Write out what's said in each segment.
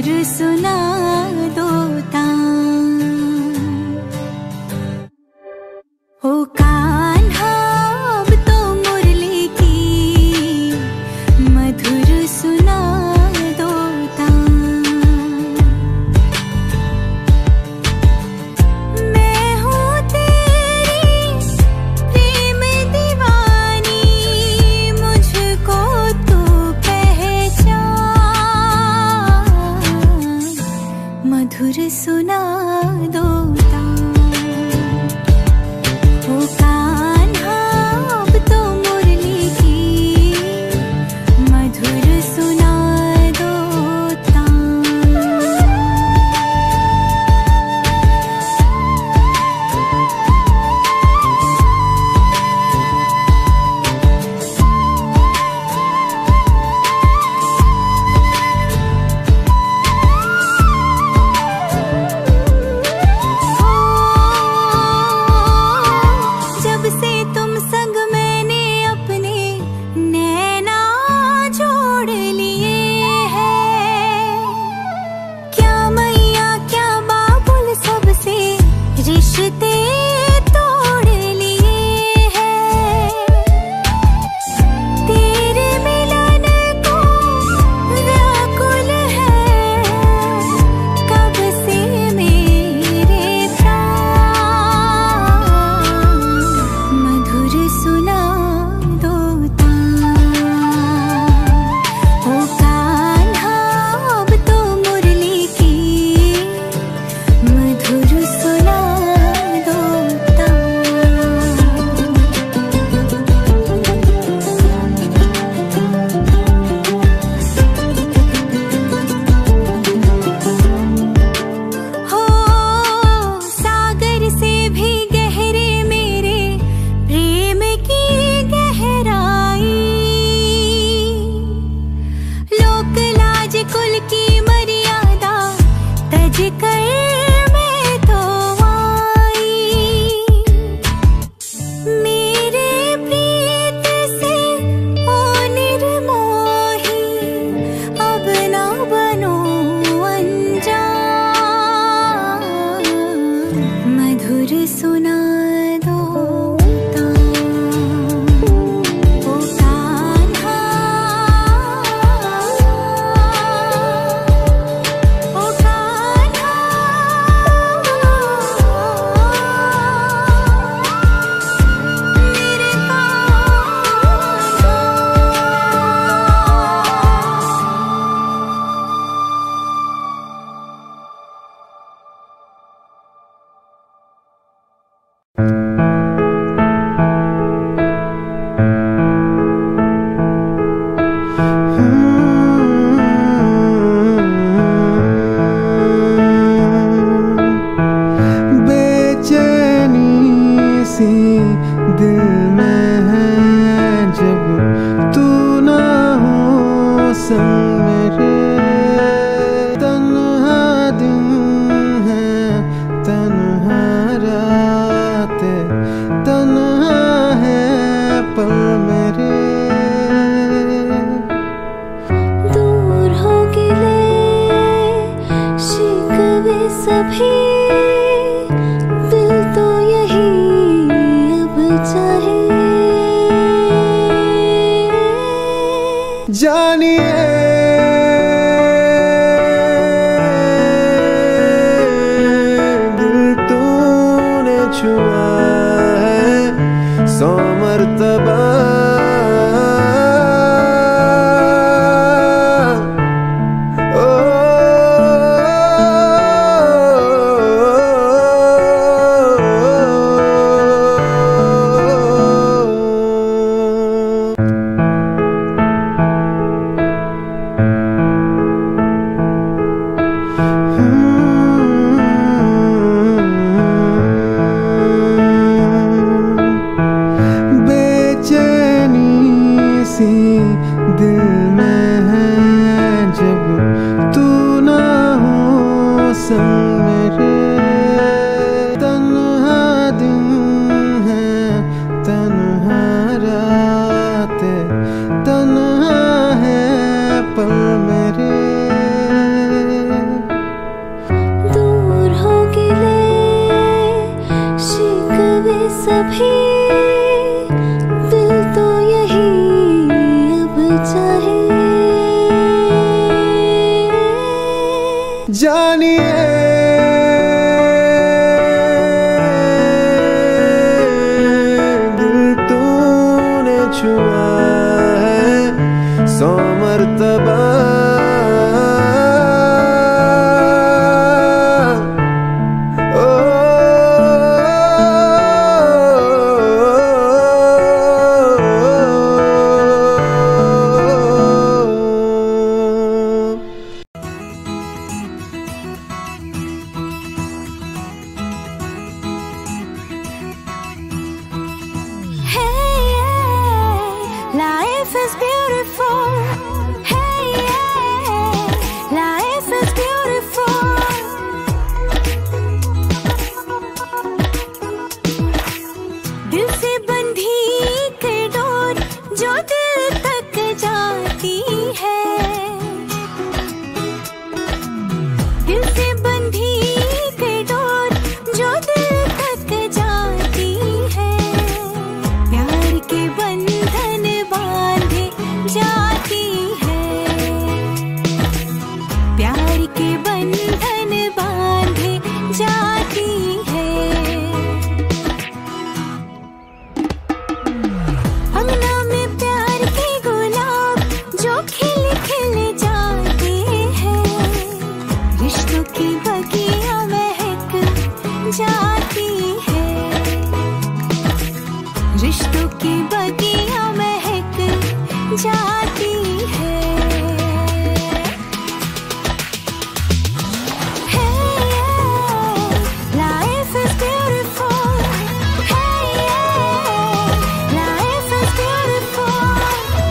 मधुर सुना दो ओ कान्हा अब तो मुरली की मधुर सुना दो मैं हूँ तेरी प्रेम दीवानी मुझको तू पहचान मधुर सुना दो सभी दिल तो यही अब चाहे। जानिए दिल तूने छुआ है 100 मर्तबा। Life is beautiful. Hey, yeah. Life is beautiful. दिल से बंधी के डोर जो दिल तक जाती है। दिल से बंधी के डोर जो दिल तक जाती है। प्यार के बंधन बांधे जाती है। प्यार के बंधन बांधे जाती है। अंगना में प्यार के गुलाब जो खिल खिल जाते हैं। रिश्तों की बगियां महक जाती है। रिश्तों की बगियां महक जाती है। Hey, life is beautiful. Hey, life is beautiful.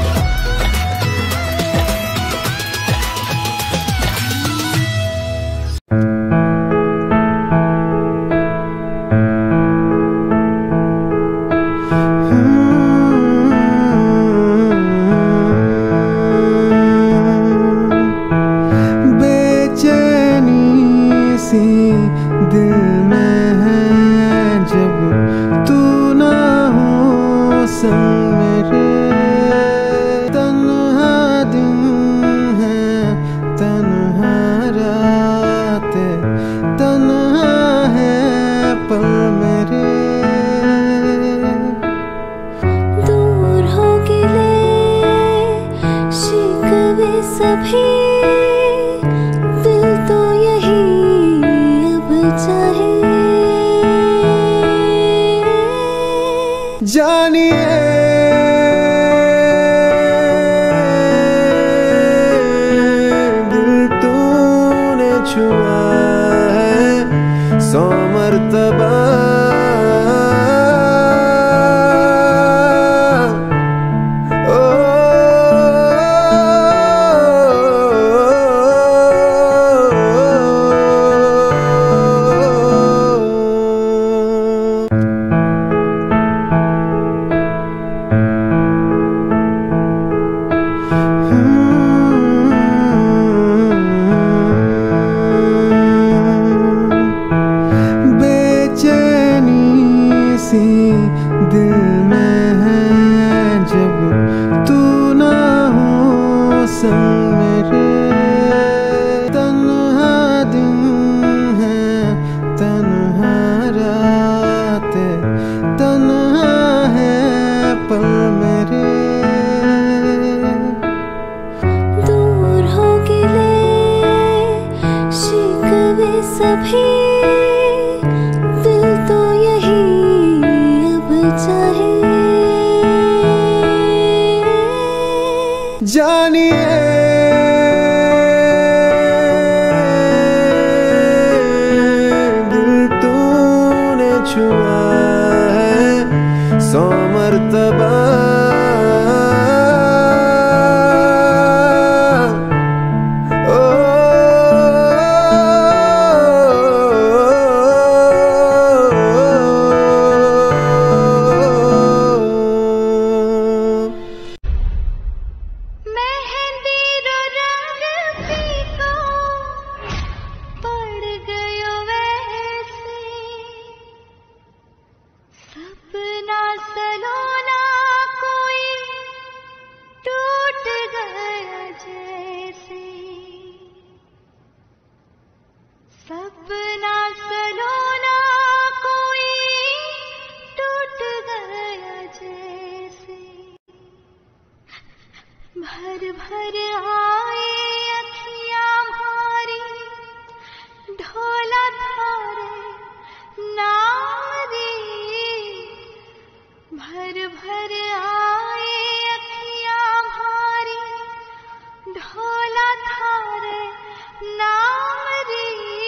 बेचैनी सी दिल में है जब तू ना हो संग मेरे। तन्हा दिन है तन्हा रातें तन्हा है पल मेरे। दूर हो गिले शिकवे सभी दिल तो यही अब चाहे। जानिए दिल तूने छुआ है 100 मर्तबा। बेचैनी सी दिल में है जब तू ना हो संग मेरे। तन्हा दिन है तन्हा रातें तन्हा है पल मेरे। दूर हो गिले शिकवे सभी दिल तो यही अब चाहे। जानिए दिल तूने छुआ है 100 मर्तबा। ओ सपना सलोना कोई टूट गया जैसे, भर भर आए अखियां भारी, ढोला थारे नाम रे। भर भर आए अखियां भारी, ढोला थारे नाम रे।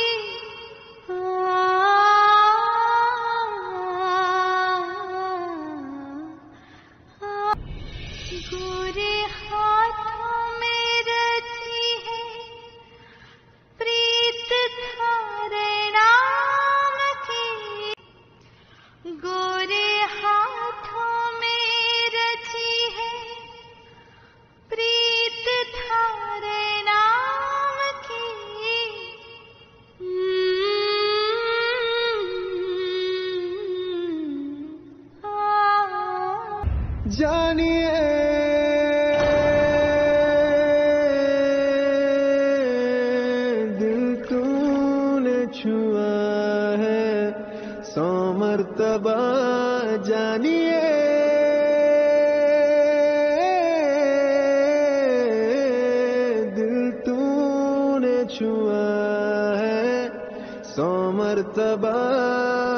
गोरे हाथों में रची है प्रीत थारे नाम की, गोरे हाथों में रची है प्रीत थारे नाम की। जानिए दिल तूने छुआ है 100 मर्तबा, जानिए दिल तूने छुआ है 100 मर्तबा।